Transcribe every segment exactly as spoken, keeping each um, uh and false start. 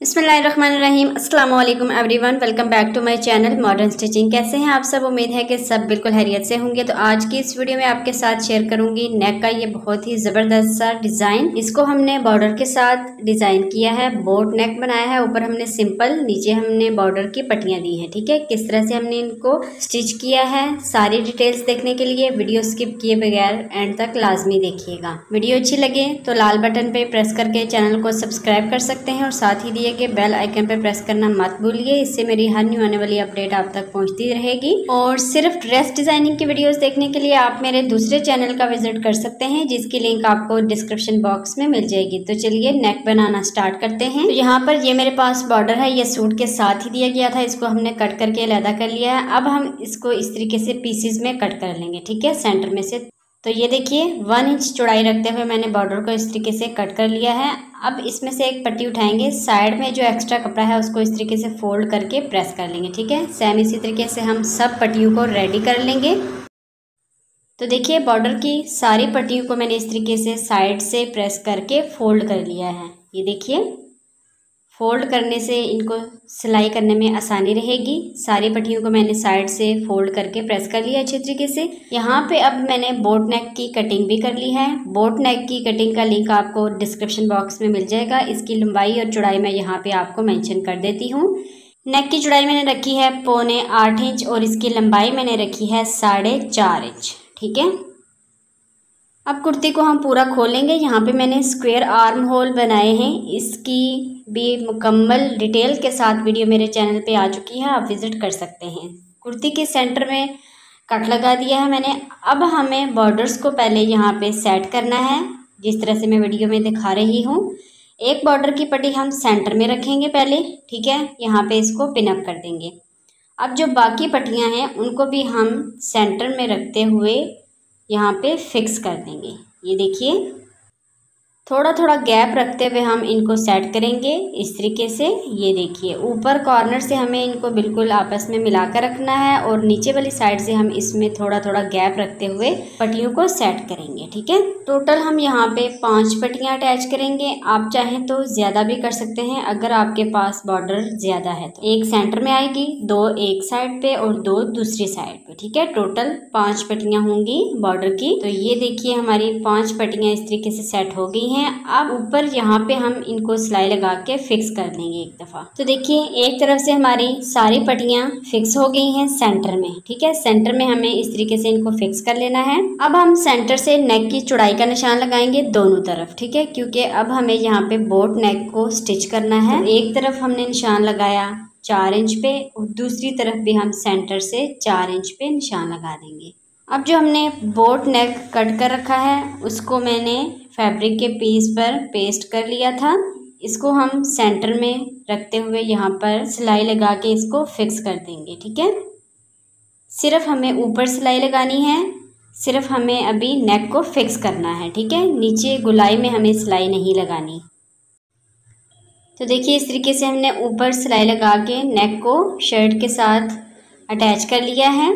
बिस्मिल्लाहिर्रहमानिर्रहीम अस्सलाम वालेकुम everyone, welcome back to my channel modern stitching. कैसे हैं आप सब? उम्मीद है कि सब बिल्कुल खैरियत से होंगे। तो आज की इस वीडियो में आपके साथ शेयर करूंगी नेक का ये बहुत ही ज़बरदस्त सा डिज़ाइन। इसको हमने बॉर्डर के साथ डिज़ाइन किया है, बोट नेक बनाया है। ऊपर हमने सिंपल, नीचे हमने बॉर्डर की पट्टियाँ दी हैं। ठीक है, किस तरह से हमने इनको स्टिच किया है, सारी डिटेल्स देखने के लिए वीडियो स्किप किए बगैर एंड तक लाजमी देखिएगा। वीडियो अच्छी लगे तो लाल बटन पे प्रेस करके चैनल को सब्सक्राइब कर सकते हैं और साथ ही दिए के बेल आइकन पर प्रेस करना मत भूलिए। इससे मेरी हर न्यू आने वाली अपडेट आप तक पहुंचती रहेगी। और सिर्फ ड्रेस डिजाइनिंग की वीडियोस देखने के लिए आप मेरे दूसरे चैनल का विजिट कर सकते हैं, जिसकी लिंक आपको डिस्क्रिप्शन बॉक्स में मिल जाएगी। तो चलिए नेक बनाना स्टार्ट करते हैं। तो यहाँ पर ये मेरे पास बॉर्डर है, ये सूट के साथ ही दिया गया था। इसको हमने कट करके अलहदा कर लिया है। अब हम इसको इस तरीके से पीसीज में कट कर लेंगे। ठीक है, सेंटर में से। तो ये देखिए वन इंच चौड़ाई रखते हुए मैंने बॉर्डर को इस तरीके से कट कर लिया है। अब इसमें से एक पट्टी उठाएंगे, साइड में जो एक्स्ट्रा कपड़ा है उसको इस तरीके से फोल्ड करके प्रेस कर लेंगे। ठीक है, सेम इसी तरीके से हम सब पट्टियों को रेडी कर लेंगे। तो देखिए बॉर्डर की सारी पट्टियों को मैंने इस तरीके से साइड से प्रेस करके फोल्ड कर लिया है। ये देखिए, फोल्ड करने से इनको सिलाई करने में आसानी रहेगी। सारी पट्टियों को मैंने साइड से फोल्ड करके प्रेस कर लिया अच्छे तरीके से। यहाँ पे अब मैंने बोट नेक की कटिंग भी कर ली है। बोट नेक की कटिंग का लिंक आपको डिस्क्रिप्शन बॉक्स में मिल जाएगा। इसकी लंबाई और चौड़ाई मैं यहाँ पे आपको मेंशन कर देती हूँ। नेक की चौड़ाई मैंने रखी है पौने आठ इंच और इसकी लंबाई मैंने रखी है साढ़े चार इंच। ठीक है, अब कुर्ती को हम पूरा खोलेंगे। यहाँ पे मैंने स्क्वायर आर्म होल बनाए हैं। इसकी भी मुकम्मल डिटेल के साथ वीडियो मेरे चैनल पे आ चुकी है, आप विज़िट कर सकते हैं। कुर्ती के सेंटर में कट लगा दिया है मैंने। अब हमें बॉर्डर्स को पहले यहाँ पे सेट करना है, जिस तरह से मैं वीडियो में दिखा रही हूँ। एक बॉर्डर की पट्टी हम सेंटर में रखेंगे पहले। ठीक है, यहाँ पे इसको पिनअप कर देंगे। अब जो बाकी पट्टियाँ हैं उनको भी हम सेंटर में रखते हुए यहाँ पे फिक्स कर देंगे। ये देखिए, थोड़ा थोड़ा गैप रखते हुए हम इनको सेट करेंगे इस तरीके से। ये देखिए, ऊपर कॉर्नर से हमें इनको बिल्कुल आपस में मिलाकर रखना है और नीचे वाली साइड से हम इसमें थोड़ा थोड़ा गैप रखते हुए पट्टियों को सेट करेंगे। ठीक है, टोटल हम यहाँ पे पांच पट्टियाँ अटैच करेंगे। आप चाहें तो ज़्यादा भी कर सकते हैं, अगर आपके पास बॉर्डर ज़्यादा है तो। एक सेंटर में आएगी, दो एक साइड पे और दो दूसरी साइड पे। ठीक है, टोटल पाँच पट्टियाँ होंगी बॉर्डर की। तो ये देखिए हमारी पाँच पट्टियाँ इस तरीके से सेट हो गई हैं। अब ऊपर यहाँ पे हम इनको सिलाई लगा के फिक्स कर देंगे एक दफ़ा। तो देखिए एक तरफ से हमारी सारी पट्टियाँ फिक्स हो गई हैं सेंटर में। ठीक है, सेंटर में हमें इस तरीके से इनको फिक्स कर लेना है। अब हम सेंटर से नेक की चौड़ाई का निशान लगाएंगे दोनों तरफ। ठीक है, क्योंकि अब हमें यहाँ पे बोट नेक को स्टिच करना है। तो एक तरफ हमने निशान लगाया चार इंच पे और दूसरी तरफ भी हम सेंटर से चार इंच पे निशान लगा देंगे। अब जो हमने बोट नेक कट कर रखा है उसको मैंने फैब्रिक के पीस पर पेस्ट कर लिया था। इसको हम सेंटर में रखते हुए यहाँ पर सिलाई लगा के इसको फिक्स कर देंगे। ठीक है, सिर्फ हमें ऊपर सिलाई लगानी है, सिर्फ हमें अभी नेक को फिक्स करना है। ठीक है, नीचे गुलाई में हमें सिलाई नहीं लगानी। तो देखिए इस तरीके से हमने ऊपर सिलाई लगा के नेक को शर्ट के साथ अटैच कर लिया है।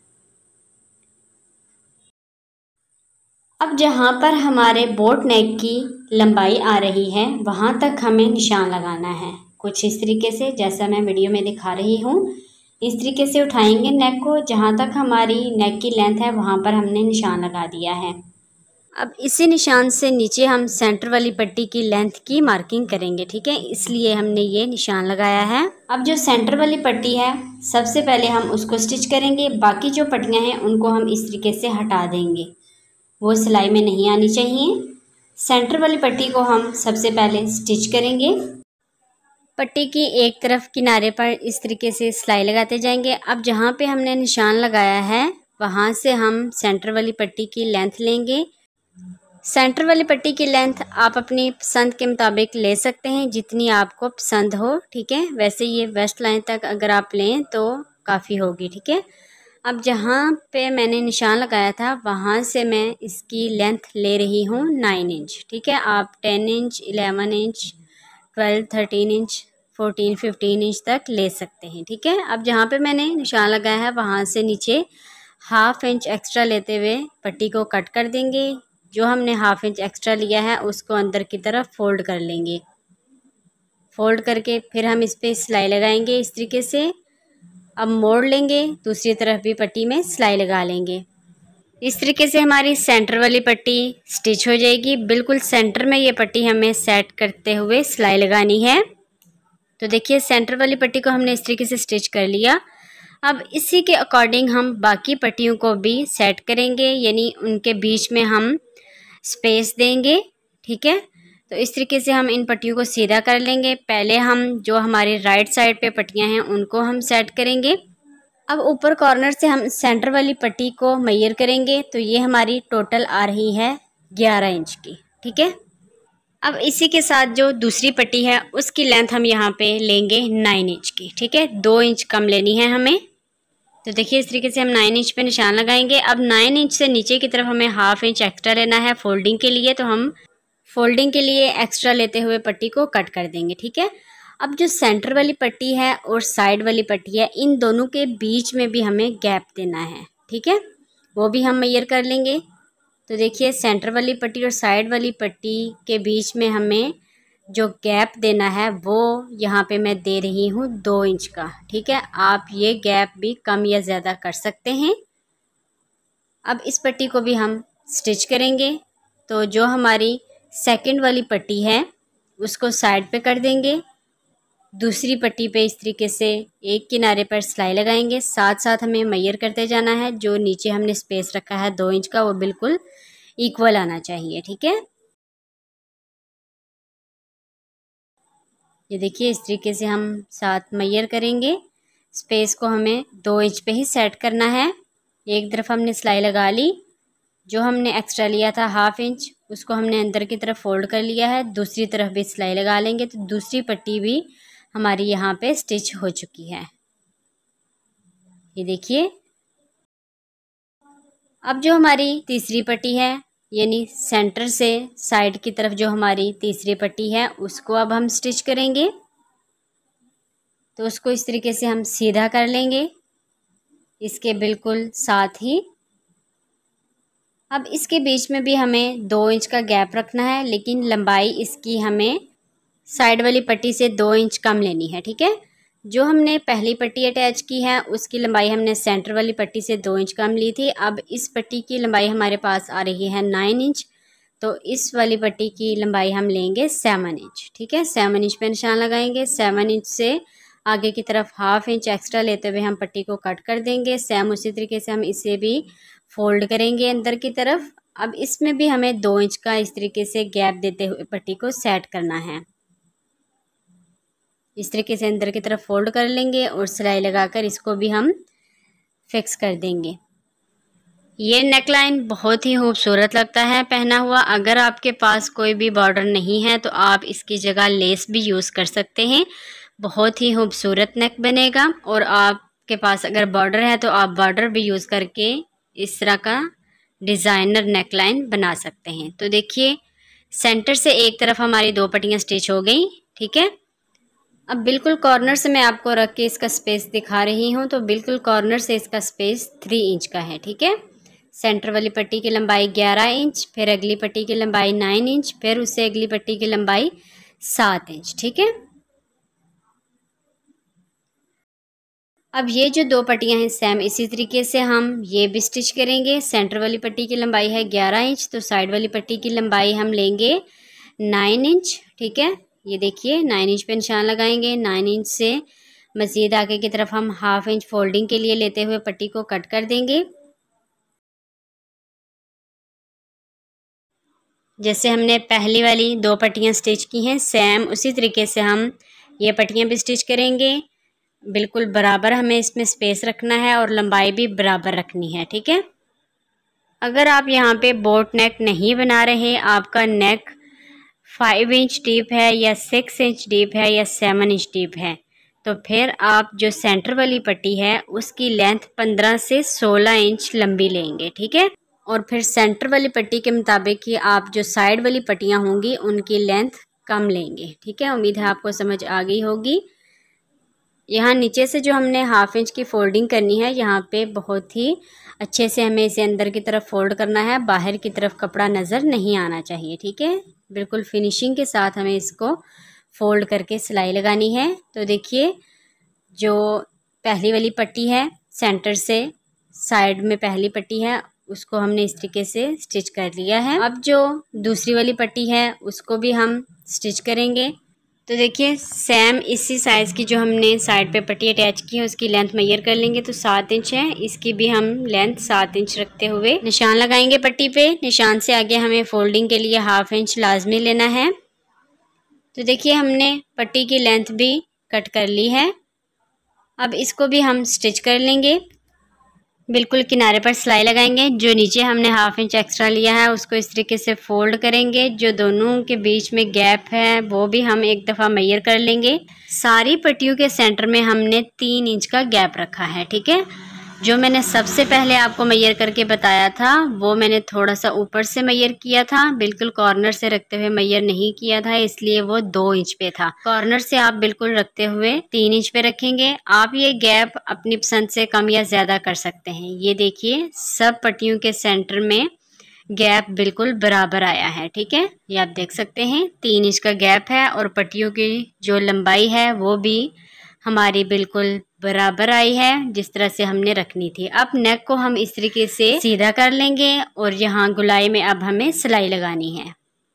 अब जहाँ पर हमारे बोट नेक की लंबाई आ रही है वहाँ तक हमें निशान लगाना है, कुछ इस तरीके से जैसा मैं वीडियो में दिखा रही हूँ। इस तरीके से उठाएंगे नेक को, जहाँ तक हमारी नेक की लेंथ है वहाँ पर हमने निशान लगा दिया है। अब इसी निशान से नीचे हम सेंटर वाली पट्टी की लेंथ की मार्किंग करेंगे। ठीक है, इसलिए हमने ये निशान लगाया है। अब जो सेंटर वाली पट्टी है सबसे पहले हम उसको स्टिच करेंगे। बाकी जो पट्टियाँ हैं उनको हम इस तरीके से हटा देंगे, वो सिलाई में नहीं आनी चाहिए। सेंटर वाली पट्टी को हम सबसे पहले स्टिच करेंगे। पट्टी की एक तरफ किनारे पर इस तरीके से सिलाई लगाते जाएंगे। अब जहाँ पे हमने निशान लगाया है वहाँ से हम सेंटर वाली पट्टी की लेंथ लेंगे। सेंटर वाली पट्टी की लेंथ आप अपनी पसंद के मुताबिक ले सकते हैं, जितनी आपको पसंद हो। ठीक है, वैसे ये वेस्ट लाइन तक अगर आप लें तो काफ़ी होगी। ठीक है, अब जहाँ पे मैंने निशान लगाया था वहाँ से मैं इसकी लेंथ ले रही हूँ नाइन इंच। ठीक है, आप ten inch, eleven inch, twelve, thirteen inch, fourteen, fifteen inch तक ले सकते हैं। ठीक है, अब जहाँ पे मैंने निशान लगाया है वहाँ से नीचे हाफ इंच एक्स्ट्रा लेते हुए पट्टी को कट कर देंगे। जो हमने हाफ इंच एक्स्ट्रा लिया है उसको अंदर की तरफ फोल्ड कर लेंगे। फोल्ड करके फिर हम इस पर सिलाई लगाएंगे इस तरीके से। अब मोड़ लेंगे, दूसरी तरफ भी पट्टी में सिलाई लगा लेंगे। इस तरीके से हमारी सेंटर वाली पट्टी स्टिच हो जाएगी। बिल्कुल सेंटर में ये पट्टी हमें सेट करते हुए सिलाई लगानी है। तो देखिए सेंटर वाली पट्टी को हमने इस तरीके से स्टिच कर लिया। अब इसी के अकॉर्डिंग हम बाकी पट्टियों को भी सेट करेंगे, यानी उनके बीच में हम स्पेस देंगे। ठीक है, तो इस तरीके से हम इन पट्टियों को सीधा कर लेंगे। पहले हम जो हमारे राइट साइड पे पट्टियां हैं उनको हम सेट करेंगे। अब ऊपर कॉर्नर से हम सेंटर वाली पट्टी को मेजर करेंगे, तो ये हमारी टोटल आ रही है ग्यारह इंच की। ठीक है, अब इसी के साथ जो दूसरी पट्टी है उसकी लेंथ हम यहाँ पे लेंगे नाइन इंच की। ठीक है, दो इंच कम लेनी है हमें। तो देखिए इस तरीके से हम नाइन इंच पे निशान लगाएंगे। अब नाइन इंच से नीचे की तरफ हमें हाफ इंच एक्स्ट्रा लेना है फोल्डिंग के लिए, तो हम फोल्डिंग के लिए एक्स्ट्रा लेते हुए पट्टी को कट कर देंगे। ठीक है, अब जो सेंटर वाली पट्टी है और साइड वाली पट्टी है, इन दोनों के बीच में भी हमें गैप देना है। ठीक है, वो भी हम मेजर कर लेंगे। तो देखिए सेंटर वाली पट्टी और साइड वाली पट्टी के बीच में हमें जो गैप देना है वो यहाँ पे मैं दे रही हूँ दो इंच का। ठीक है, आप ये गैप भी कम या ज़्यादा कर सकते हैं। अब इस पट्टी को भी हम स्टिच करेंगे। तो जो हमारी सेकंड वाली पट्टी है उसको साइड पे कर देंगे, दूसरी पट्टी पे इस तरीके से एक किनारे पर सिलाई लगाएंगे। साथ साथ हमें मेजर करते जाना है। जो नीचे हमने स्पेस रखा है दो इंच का वो बिल्कुल इक्वल आना चाहिए। ठीक है, ये देखिए इस तरीके से हम साथ मेजर करेंगे। स्पेस को हमें दो इंच पे ही सेट करना है। एक तरफ हमने सिलाई लगा ली, जो हमने एक्स्ट्रा लिया था हाफ इंच उसको हमने अंदर की तरफ फोल्ड कर लिया है। दूसरी तरफ भी सिलाई लगा लेंगे, तो दूसरी पट्टी भी हमारी यहाँ पे स्टिच हो चुकी है। ये देखिए अब जो हमारी तीसरी पट्टी है, यानी सेंटर से साइड की तरफ जो हमारी तीसरी पट्टी है उसको अब हम स्टिच करेंगे। तो उसको इस तरीके से हम सीधा कर लेंगे इसके बिल्कुल साथ ही। अब इसके बीच में भी हमें दो इंच का गैप रखना है, लेकिन लंबाई इसकी हमें साइड वाली पट्टी से दो इंच कम लेनी है। ठीक है, जो हमने पहली पट्टी अटैच की है उसकी लंबाई हमने सेंटर वाली पट्टी से दो इंच कम ली थी। अब इस पट्टी की लंबाई हमारे पास आ रही है नाइन इंच, तो इस वाली पट्टी की लंबाई हम लेंगे सेवन इंच। ठीक है, सेवन इंच पे निशान लगाएंगे। सेवन इंच से आगे की तरफ हाफ इंच एक्स्ट्रा लेते हुए हम पट्टी को कट कर देंगे। सेम उसी तरीके से हम इसे भी फोल्ड करेंगे अंदर की तरफ। अब इसमें भी हमें दो इंच का इस तरीके से गैप देते हुए पट्टी को सेट करना है। इस तरीके से अंदर की तरफ फोल्ड कर लेंगे और सिलाई लगाकर इसको भी हम फिक्स कर देंगे। ये नेकलाइन बहुत ही खूबसूरत लगता है पहना हुआ। अगर आपके पास कोई भी बॉर्डर नहीं है तो आप इसकी जगह लेस भी यूज़ कर सकते हैं, बहुत ही खूबसूरत नेक बनेगा। और आपके पास अगर बॉर्डर है तो आप बॉर्डर भी यूज़ करके इस तरह का डिज़ाइनर नेकलाइन बना सकते हैं। तो देखिए सेंटर से एक तरफ हमारी दो पट्टियाँ स्टिच हो गई। ठीक है, अब बिल्कुल कॉर्नर से मैं आपको रख के इसका स्पेस दिखा रही हूँ। तो बिल्कुल कॉर्नर से इसका स्पेस थ्री इंच का है। ठीक है, सेंटर वाली पट्टी की लंबाई ग्यारह इंच, फिर अगली पट्टी की लंबाई नाइन इंच, फिर उससे अगली पट्टी की लंबाई सात इंच। ठीक है, अब ये जो दो पट्टियाँ हैं सेम इसी तरीके से हम ये भी स्टिच करेंगे। सेंटर वाली पट्टी की लंबाई है ग्यारह इंच, तो साइड वाली पट्टी की लंबाई हम लेंगे नाइन इंच। ठीक है, ये देखिए नाइन इंच पे निशान लगाएंगे। नाइन इंच से मज़ीद आगे की तरफ हम हाफ इंच फोल्डिंग के लिए लेते हुए पट्टी को कट कर देंगे। जैसे हमने पहली वाली दो पट्टियाँ स्टिच की हैं सेम उसी तरीके से हम ये पट्टियाँ भी स्टिच करेंगे। बिल्कुल बराबर हमें इसमें स्पेस रखना है और लंबाई भी बराबर रखनी है। ठीक है, अगर आप यहाँ पे बोट नेक नहीं बना रहे, आपका नेक फाइव इंच डीप है या सिक्स इंच डीप है या सेवन इंच डीप है, तो फिर आप जो सेंटर वाली पट्टी है उसकी लेंथ पंद्रह से सोलह इंच लंबी लेंगे। ठीक है, और फिर सेंटर वाली पट्टी के मुताबिक ही आप जो साइड वाली पट्टियाँ होंगी उनकी लेंथ कम लेंगे। ठीक है, उम्मीद है आपको समझ आ गई होगी। यहाँ नीचे से जो हमने हाफ इंच की फोल्डिंग करनी है, यहाँ पे बहुत ही अच्छे से हमें इसे अंदर की तरफ फोल्ड करना है, बाहर की तरफ कपड़ा नज़र नहीं आना चाहिए। ठीक है, बिल्कुल फिनिशिंग के साथ हमें इसको फोल्ड करके सिलाई लगानी है। तो देखिए जो पहली वाली पट्टी है सेंटर से साइड में पहली पट्टी है उसको हमने इस तरीके से स्टिच कर लिया है। अब जो दूसरी वाली पट्टी है उसको भी हम स्टिच करेंगे। तो देखिए सेम इसी साइज़ की जो हमने साइड पे पट्टी अटैच की है उसकी लेंथ मेजर कर लेंगे। तो सात इंच है, इसकी भी हम लेंथ सात इंच रखते हुए निशान लगाएंगे पट्टी पे। निशान से आगे हमें फोल्डिंग के लिए हाफ इंच लाजमी लेना है। तो देखिए हमने पट्टी की लेंथ भी कट कर ली है। अब इसको भी हम स्टिच कर लेंगे। बिल्कुल किनारे पर सिलाई लगाएंगे। जो नीचे हमने हाफ इंच एक्स्ट्रा लिया है उसको इस तरीके से फोल्ड करेंगे। जो दोनों के बीच में गैप है वो भी हम एक दफ़ा मेजर कर लेंगे। सारी पट्टियों के सेंटर में हमने तीन इंच का गैप रखा है, ठीक है। जो मैंने सबसे पहले आपको मेजर करके बताया था वो मैंने थोड़ा सा ऊपर से मेजर किया था, बिल्कुल कॉर्नर से रखते हुए मेजर नहीं किया था, इसलिए वो दो इंच पे था। कॉर्नर से आप बिल्कुल रखते हुए तीन इंच पे रखेंगे। आप ये गैप अपनी पसंद से कम या ज़्यादा कर सकते हैं। ये देखिए सब पट्टियों के सेंटर में गैप बिल्कुल बराबर आया है, ठीक है। ये आप देख सकते हैं तीन इंच का गैप है और पट्टियों की जो लंबाई है वो भी हमारी बिल्कुल बराबर आई है जिस तरह से हमने रखनी थी। अब नेक को हम इस तरीके से सीधा कर लेंगे और यहाँ गुलाई में अब हमें सिलाई लगानी है।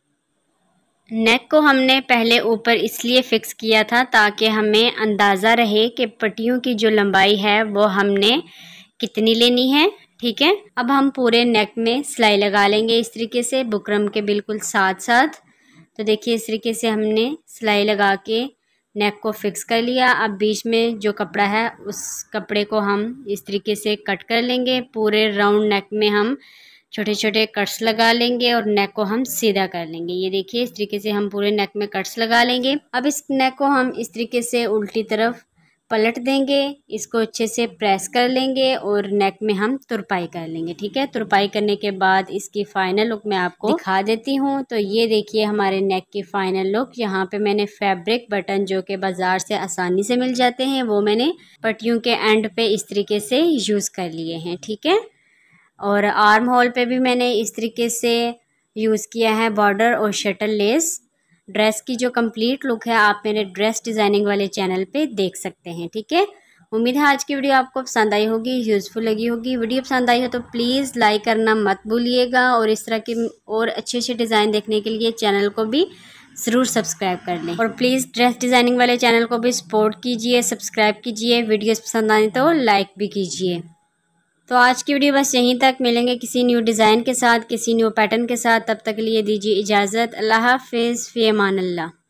नेक को हमने पहले ऊपर इसलिए फिक्स किया था ताकि हमें अंदाज़ा रहे कि पट्टियों की जो लंबाई है वो हमने कितनी लेनी है, ठीक है। अब हम पूरे नेक में सिलाई लगा लेंगे इस तरीके से बुकरम के बिल्कुल साथ साथ। तो देखिए इस तरीके से हमने सिलाई लगा के नेक को फिक्स कर लिया। अब बीच में जो कपड़ा है उस कपड़े को हम इस तरीके से कट कर लेंगे। पूरे राउंड नेक में हम छोटे छोटे कट्स लगा लेंगे और नेक को हम सीधा कर लेंगे। ये देखिए इस तरीके से हम पूरे नेक में कट्स लगा लेंगे। अब इस नेक को हम इस तरीके से उल्टी तरफ पलट देंगे, इसको अच्छे से प्रेस कर लेंगे और नेक में हम तुरपाई कर लेंगे, ठीक है। तुरपाई करने के बाद इसकी फाइनल लुक मैं आपको दिखा देती हूँ। तो ये देखिए हमारे नेक की फाइनल लुक। यहाँ पे मैंने फैब्रिक बटन जो कि बाजार से आसानी से मिल जाते हैं वो मैंने पट्टियों के एंड पे इस तरीके से यूज़ कर लिए हैं, ठीक है। और आर्म होल पे भी मैंने इस तरीके से यूज़ किया है बॉर्डर और शटल लेस। ड्रेस की जो कंप्लीट लुक है आप मेरे ड्रेस डिज़ाइनिंग वाले चैनल पे देख सकते हैं, ठीक है। उम्मीद है आज की वीडियो आपको पसंद आई होगी, यूज़फुल लगी होगी। वीडियो पसंद आई हो तो प्लीज़ लाइक करना मत भूलिएगा और इस तरह की और अच्छे अच्छे डिज़ाइन देखने के लिए चैनल को भी ज़रूर सब्सक्राइब कर लें। और प्लीज़ ड्रेस डिज़ाइनिंग वाले चैनल को भी सपोर्ट कीजिए, सब्सक्राइब कीजिए। वीडियोज़ पसंद आए तो लाइक भी कीजिए। तो आज की वीडियो बस यहीं तक। मिलेंगे किसी न्यू डिज़ाइन के साथ, किसी न्यू पैटर्न के साथ। तब तक के लिए दीजिए इजाज़त। अल्लाह हाफ़िज़, फ़ी अमान अल्लाह।